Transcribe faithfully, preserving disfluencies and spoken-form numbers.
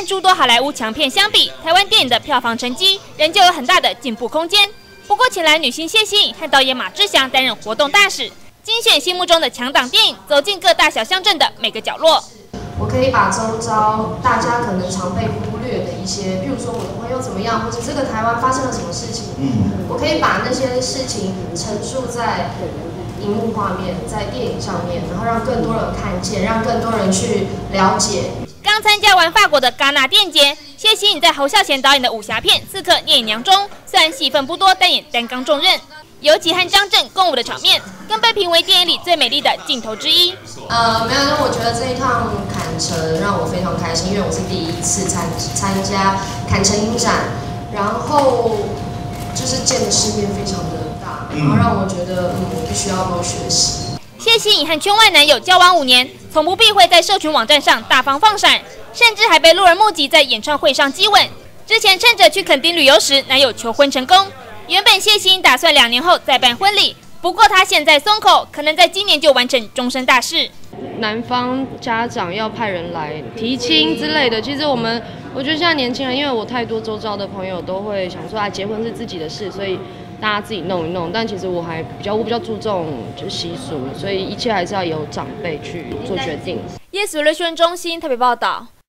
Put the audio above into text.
和诸多好莱坞强片相比，台湾电影的票房成绩仍旧有很大的进步空间。不过，前来女星谢欣颖和导演马志祥担任活动大使，精选心目中的强档电影，走进各大小乡镇的每个角落。 我可以把周遭大家可能常被忽略的一些，比如说我的朋友怎么样，或者这个台湾发生了什么事情，嗯，我可以把那些事情陈述在荧幕画面，在电影上面，然后让更多人看见，让更多人去了解。 刚参加完法国的戛纳电影节，谢欣颖在侯孝贤导演的武侠片《刺客聂隐娘》中，虽然戏份不多，但也担纲重任。尤其和张震共舞的场面，更被评为电影里最美丽的镜头之一。 呃，没有，那我觉得这一趟坎城让我非常开心，因为我是第一次参参加坎城影展，然后就是见的世面非常的大，然后让我觉得，嗯，我必须要多学习。 谢欣颖和圈外男友交往五年，从不避讳在社群网站上大方放闪，甚至还被路人目击在演唱会上激吻。之前趁着去垦丁旅游时，男友求婚成功。原本谢欣颖打算两年后再办婚礼，不过她现在松口，可能在今年就完成终身大事。 男方家长要派人来提亲之类的，其实我们我觉得现在年轻人，因为我太多周遭的朋友都会想说啊，结婚是自己的事，所以大家自己弄一弄。但其实我还比较我比较注重就习俗，所以一切还是要由长辈去做决定。 Yes 娱乐新闻中心特别报道。